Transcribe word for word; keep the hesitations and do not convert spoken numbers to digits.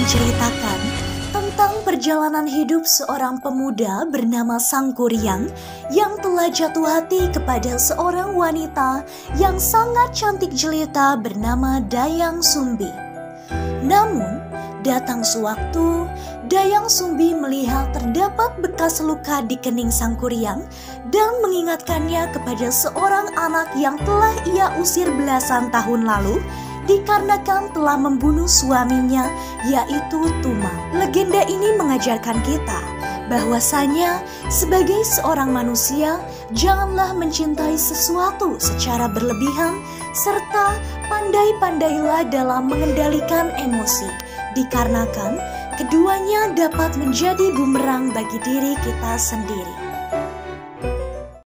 menceritakan tentang perjalanan hidup seorang pemuda bernama Sangkuriang yang telah jatuh hati kepada seorang wanita yang sangat cantik jelita bernama Dayang Sumbi. Namun, datang sewaktu, Dayang Sumbi melihat terdapat bekas luka di kening Sangkuriang dan mengingatkannya kepada seorang anak yang telah ia usir belasan tahun lalu dikarenakan telah membunuh suaminya, yaitu Tuma. Legenda ini mengajarkan kita bahwasanya sebagai seorang manusia, janganlah mencintai sesuatu secara berlebihan serta pandai-pandailah dalam mengendalikan emosi, dikarenakan keduanya dapat menjadi bumerang bagi diri kita sendiri.